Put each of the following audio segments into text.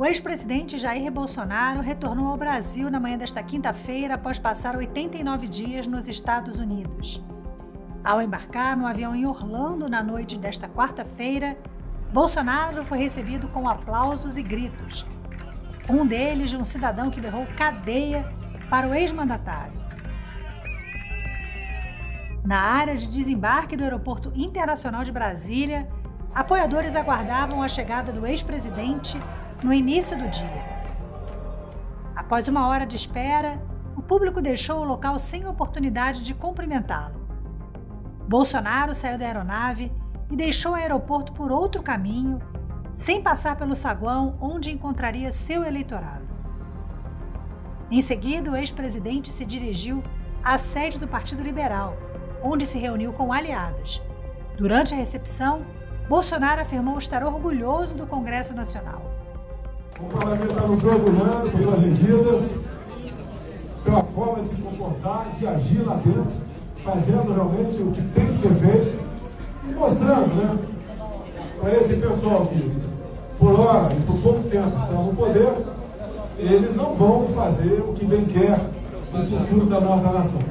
O ex-presidente Jair Bolsonaro retornou ao Brasil na manhã desta quinta-feira após passar 89 dias nos Estados Unidos. Ao embarcar no avião em Orlando na noite desta quarta-feira, Bolsonaro foi recebido com aplausos e gritos. Um deles de um cidadão que berrou cadeia para o ex-mandatário. Na área de desembarque do Aeroporto Internacional de Brasília, apoiadores aguardavam a chegada do ex-presidente no início do dia. Após uma hora de espera, o público deixou o local sem oportunidade de cumprimentá-lo. Bolsonaro saiu da aeronave e deixou o aeroporto por outro caminho, sem passar pelo saguão onde encontraria seu eleitorado. Em seguida, o ex-presidente se dirigiu à sede do Partido Liberal, onde se reuniu com aliados. Durante a recepção, Bolsonaro afirmou estar orgulhoso do Congresso Nacional. O parlamento está nos orgulhando pelas medidas, pela forma de se comportar, de agir lá dentro, fazendo realmente o que tem que ser feito e mostrando, para esse pessoal que, por hora e por pouco tempo, estão no poder, eles não vão fazer o que bem quer no futuro da nossa nação.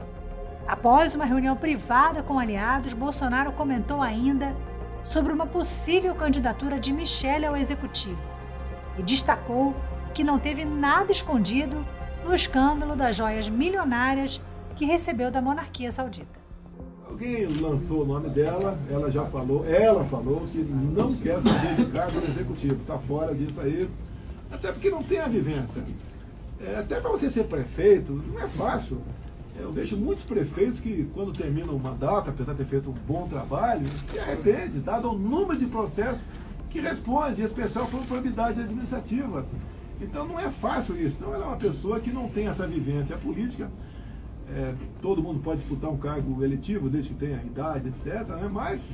Após uma reunião privada com aliados, Bolsonaro comentou ainda sobre uma possível candidatura de Michele ao executivo e destacou que não teve nada escondido no escândalo das joias milionárias que recebeu da monarquia saudita. Alguém lançou o nome dela, ela falou que não quer se dedicar ao executivo, está fora disso aí, até porque não tem a vivência. Até para você ser prefeito, não é fácil. Eu vejo muitos prefeitos que, quando terminam o mandato, apesar de ter feito um bom trabalho, se arrepende, dado o número de processos que responde, em especial por probidade administrativa. Então não é fácil isso. Então ela é uma pessoa que não tem essa vivência política. Todo mundo pode disputar um cargo eletivo, desde que tenha idade, etc. Mas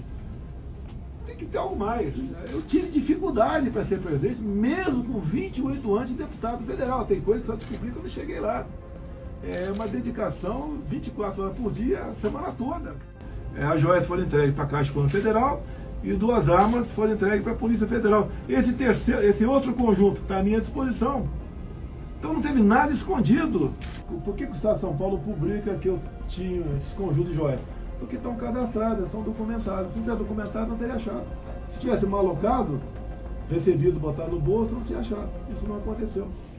tem que ter algo mais. Eu tive dificuldade para ser presidente, mesmo com 28 anos de deputado federal. Tem coisa que só descobri quando eu cheguei lá. É uma dedicação 24 horas por dia, a semana toda. As joias foram entregues para a Caixa Econômica Federal e 2 armas foram entregues para a Polícia Federal. Esse outro conjunto está à minha disposição. Então não teve nada escondido. Por que o Estado de São Paulo publica que eu tinha esse conjunto de joias? Porque estão cadastradas, estão documentadas. Se não tivesse documentado, não teria achado. Se tivesse mal alocado, recebido, botado no bolso, não tinha achado. Isso não aconteceu.